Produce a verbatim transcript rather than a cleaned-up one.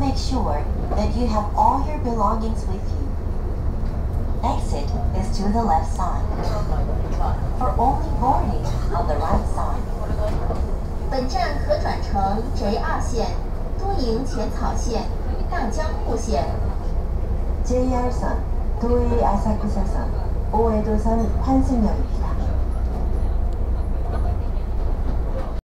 make sure that you have all your belongings with you. Exit is to the left side. For only boarding on the right side. 本站可转乘 J 二线、都营浅草线、大江户线。 제이알선, 도에이 아사쿠사선, 오에도선 환승역입니다.